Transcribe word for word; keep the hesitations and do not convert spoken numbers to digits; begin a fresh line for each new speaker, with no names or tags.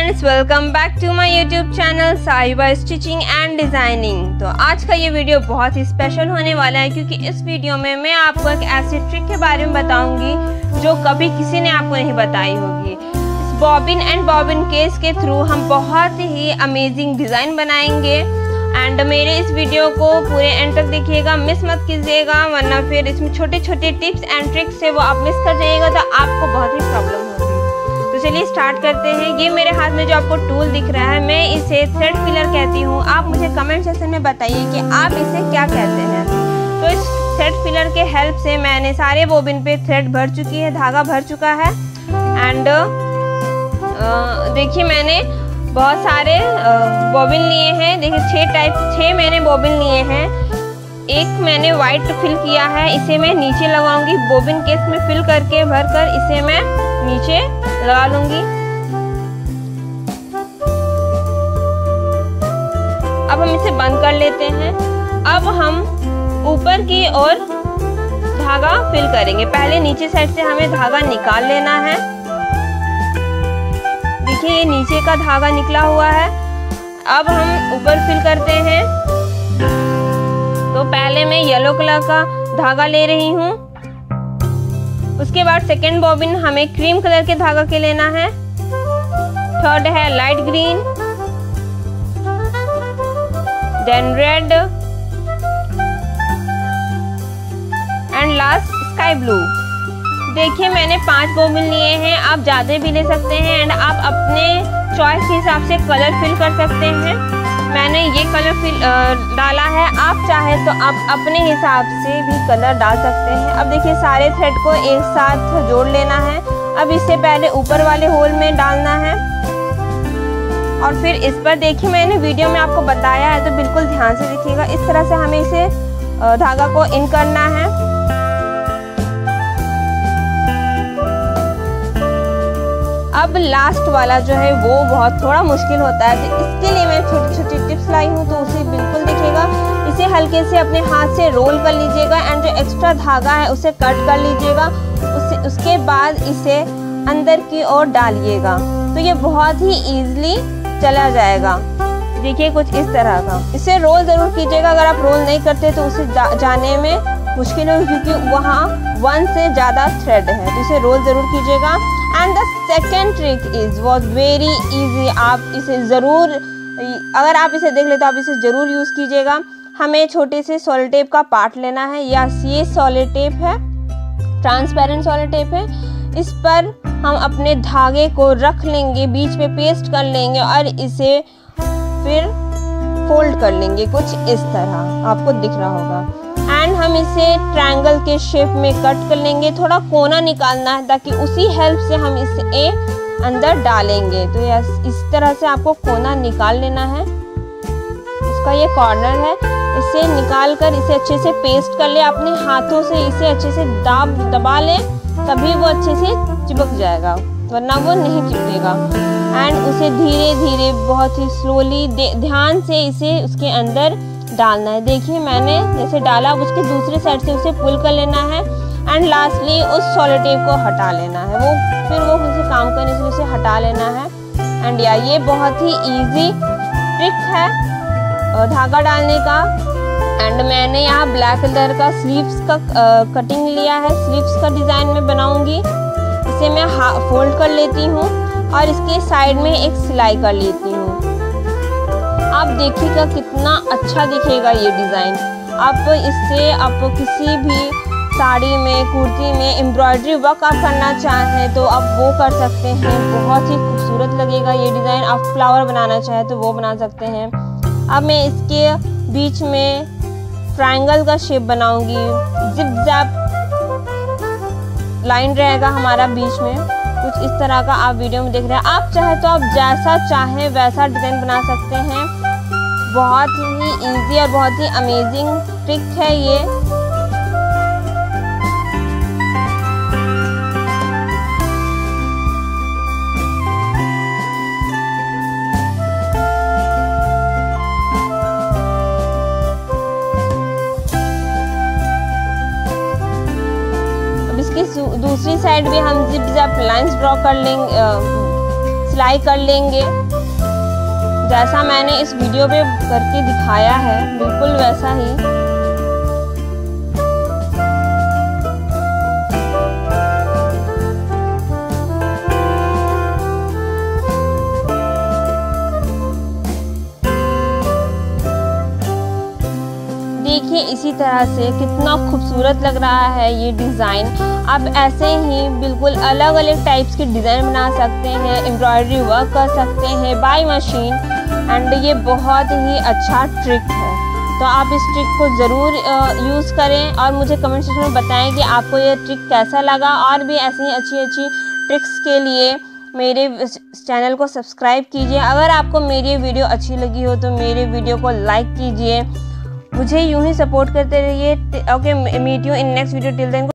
Friends, welcome back to my YouTube channel Sahiba stitching and designing. तो आज का ये वीडियो बहुत ही स्पेशल होने वाला है क्योंकि इस वीडियो में मैं आपको एक ऐसी ट्रिक के बारे में बताऊंगी जो कभी किसी ने आपको नहीं बताई होगी। इस बॉबिन एंड बॉबिन केस के थ्रू हम बहुत ही अमेजिंग डिज़ाइन बनाएंगे एंड मेरे इस वीडियो को पूरे एंड तक देखिएगा, मिस मत कीजिएगा, वरना फिर इसमें छोटे छोटे टिप्स एंड ट्रिक्स है वो आप मिस कर जाइएगा तो आपको बहुत ही प्रॉब्लम होगी। तो चलिए स्टार्ट करते हैं। ये मेरे हाथ में जो आपको टूल दिख रहा है, मैं इसे थ्रेड फिलर कहती हूँ। आप मुझे कमेंट सेक्शन में बताइए कि आप इसे क्या कहते हैं। तो इस थ्रेड फिलर के हेल्प से मैंने सारे बॉबिन पे थ्रेड भर चुकी है, धागा भर चुका है एंड देखिए मैंने बहुत सारे बॉबिन लिए हैं। देखिए छः टाइप छः मैंने बॉबिन लिए हैं। एक मैंने वाइट फिल किया है, इसे मैं नीचे लगाऊंगी। बॉबिन केस में फिल करके भर कर इसे मैं नीचे लगा लूंगी। अब हम इसे बंद कर लेते हैं। अब हम ऊपर की ओर धागा फिल करेंगे। पहले नीचे साइड से हमें धागा निकाल लेना है। देखिए ये नीचे का धागा निकला हुआ है। अब हम ऊपर फिल करते हैं। तो पहले मैं येलो कलर का धागा ले रही हूँ। उसके बाद सेकेंड बॉबिन हमें क्रीम कलर के धागा के लेना है। थर्ड है light green, then red and last sky blue. देखिए मैंने पांच बॉबिन लिए हैं, आप ज़्यादा भी ले सकते हैं एंड आप अपने चॉइस के हिसाब से कलर फिल कर सकते हैं। मैंने ये कलर फिल डाला है, आप चाहे तो आप अपने हिसाब से भी कलर डाल सकते हैं। अब देखिए सारे थ्रेड को एक साथ जोड़ लेना है। अब इसे पहले ऊपर वाले होल में डालना है और फिर इस पर देखिए मैंने वीडियो में आपको बताया है तो बिल्कुल ध्यान से देखिएगा। इस तरह से हमें इसे धागा को इन करना है। अब लास्ट वाला जो है वो बहुत थोड़ा मुश्किल होता है, तो इसके लिए मैं छोटी छोटी टिप्स लाई हूँ, तो उसे बिल्कुल देखिएगा। इसे हल्के से अपने हाथ से रोल कर लीजिएगा एंड जो एक्स्ट्रा धागा है उसे कट कर लीजिएगा। उसे उसके बाद इसे अंदर की ओर डालिएगा तो ये बहुत ही ईजिली चला जाएगा। देखिए कुछ इस तरह का। इसे रोल ज़रूर कीजिएगा, अगर आप रोल नहीं करते तो उसे जा, जाने में मुश्किल होगी क्योंकि वहाँ वन से ज़्यादा थ्रेड है, तो इसे रोल ज़रूर कीजिएगा। And the second trick is was very easy. आप इसे ज़रूर, अगर आप इसे देख ले तो आप इसे ज़रूर यूज़ कीजिएगा। हमें छोटे से सॉलिड टेप का पार्ट लेना है। यस, ये सॉलिड टेप है, ट्रांसपेरेंट सॉलिड टेप है। इस पर हम अपने धागे को रख लेंगे, बीच में पेस्ट कर लेंगे और इसे फिर फोल्ड कर लेंगे कुछ इस तरह, आपको दिख रहा होगा। एंड हम इसे ट्रायंगल के शेप में कट कर लेंगे। थोड़ा कोना निकालना है ताकि उसी हेल्प से हम इसे अंदर डालेंगे। तो यस, इस तरह से आपको कोना निकाल लेना है। इसका ये कॉर्नर है, इसे निकाल कर इसे अच्छे से पेस्ट कर ले। अपने हाथों से इसे अच्छे से दाब दबा लें, तभी वो अच्छे से चिपक जाएगा, वरना वो नहीं चिपकेगा। एंड उसे धीरे धीरे बहुत ही स्लोली ध्यान से इसे उसके अंदर डालना है। देखिए मैंने जैसे डाला, उसके दूसरे साइड से उसे पुल कर लेना है एंड लास्टली उस सॉलिड टेप को हटा लेना है। वो फिर वो किसी काम करने से उसे हटा लेना है। एंड या ये बहुत ही इजी ट्रिक है धागा डालने का। एंड मैंने यहाँ ब्लैक कलर का स्लीव्स का कटिंग लिया है, स्लीव्स का डिज़ाइन में बनाऊंगी। इसे मैं फोल्ड कर लेती हूँ और इसके साइड में एक सिलाई कर लेती हूँ। आप देखिएगा कितना अच्छा दिखेगा ये डिज़ाइन। आप इससे आप किसी भी साड़ी में, कुर्ती में एम्ब्रॉयडरी वर्क आप करना चाहें तो आप वो कर सकते हैं, बहुत ही खूबसूरत लगेगा ये डिज़ाइन। आप फ्लावर बनाना चाहें तो वो बना सकते हैं। अब मैं इसके बीच में ट्रायंगल का शेप बनाऊंगी। जिप जैप लाइन रहेगा हमारा बीच में, कुछ इस तरह का आप वीडियो में देख रहे हैं। आप चाहे तो आप जैसा चाहें वैसा डिज़ाइन बना सकते हैं। बहुत ही इजी और बहुत ही अमेजिंग ट्रिक है ये। दूसरी साइड भी हम जिप जैप लाइंस ड्रॉ कर लेंगे, सिलाई कर लेंगे। जैसा मैंने इस वीडियो पे करके दिखाया है बिल्कुल वैसा ही। देखिए इसी तरह से कितना खूबसूरत लग रहा है ये डिज़ाइन। आप ऐसे ही बिल्कुल अलग अलग टाइप्स के डिज़ाइन बना सकते हैं, एम्ब्रॉयडरी वर्क कर सकते हैं बाय मशीन, एंड ये बहुत ही अच्छा ट्रिक है। तो आप इस ट्रिक को ज़रूर यूज़ करें और मुझे कमेंट सेक्शन में बताएं कि आपको ये ट्रिक कैसा लगा। और भी ऐसी ही अच्छी अच्छी ट्रिक्स के लिए मेरे चैनल को सब्सक्राइब कीजिए। अगर आपको मेरी वीडियो अच्छी लगी हो तो मेरे वीडियो को लाइक कीजिए। मुझे यूं ही सपोर्ट करते रहिए। Okay, meet you in next video. Till then.